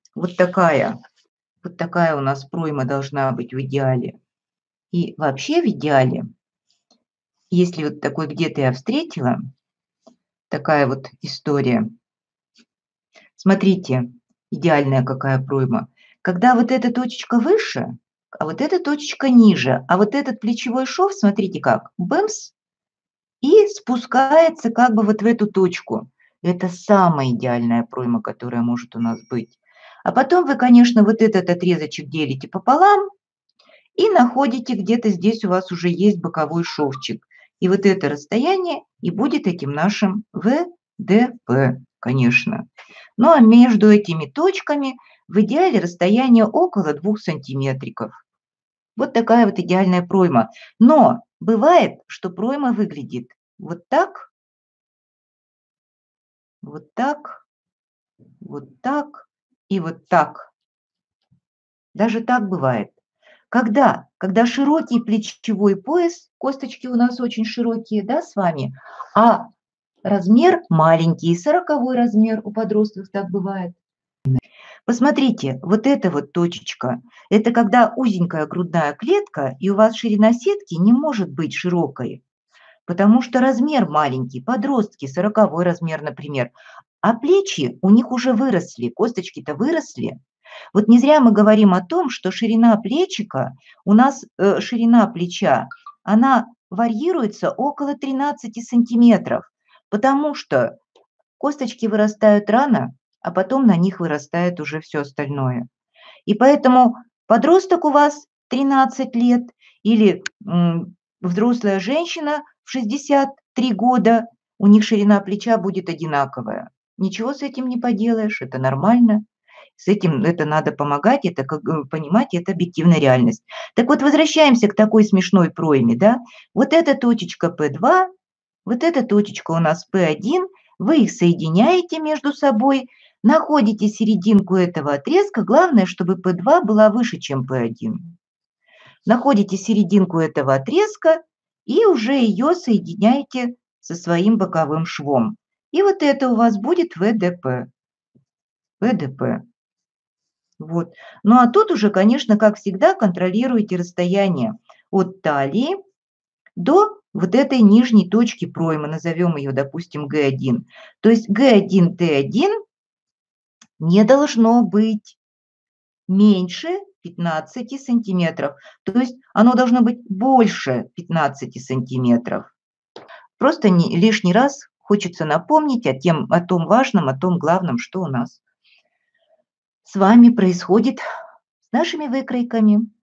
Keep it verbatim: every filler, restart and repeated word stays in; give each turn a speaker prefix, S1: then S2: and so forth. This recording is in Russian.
S1: Вот такая, вот такая у нас пройма должна быть в идеале. И вообще в идеале, если вот такой где-то я встретила, такая вот история. Смотрите, идеальная какая пройма. Когда вот эта точечка выше, а вот эта точечка ниже, а вот этот плечевой шов, смотрите как, бэмс, и спускается как бы вот в эту точку. Это самая идеальная пройма, которая может у нас быть. А потом вы, конечно, вот этот отрезочек делите пополам и находите, где-то здесь у вас уже есть боковой шовчик. И вот это расстояние и будет этим нашим вэ дэ пэ, конечно. Ну а между этими точками в идеале расстояние около двух сантиметриков. Вот такая вот идеальная пройма. Но бывает, что пройма выглядит вот так, вот так, вот так и вот так. Даже так бывает. Когда? Когда широкий плечевой пояс, косточки у нас очень широкие, да, с вами, а размер маленький, сороковой размер у подростков так бывает. Посмотрите, вот эта вот точечка, это когда узенькая грудная клетка, и у вас ширина сетки не может быть широкой, потому что размер маленький, подростки, сороковой размер, например, а плечи у них уже выросли, косточки-то выросли. Вот не зря мы говорим о том, что ширина плечика, у нас э, ширина плеча, она варьируется около тринадцати сантиметров, потому что косточки вырастают рано, а потом на них вырастает уже все остальное. И поэтому подросток у вас тринадцать лет или м, взрослая женщина в шестьдесят три года, у них ширина плеча будет одинаковая. Ничего с этим не поделаешь, это нормально. С этим это надо помогать, это как э, понимать, это объективная реальность. Так вот, возвращаемся к такой смешной пройме, да. Вот эта точечка пэ два, вот эта точечка у нас пэ один, вы их соединяете между собой, находите серединку этого отрезка, главное, чтобы пэ два была выше, чем пэ один. Находите серединку этого отрезка и уже ее соединяете со своим боковым швом. И вот это у вас будет вэ дэ пэ. вэ дэ пэ. Вот. Ну а тут уже, конечно, как всегда, контролируйте расстояние от талии до вот этой нижней точки проймы, назовем ее, допустим, гэ один. То есть гэ один тэ один не должно быть меньше пятнадцати сантиметров. То есть оно должно быть больше пятнадцати сантиметров. Просто не, лишний раз хочется напомнить о, тем, о том важном, о том главном, что у нас с вами происходит с нашими выкройками.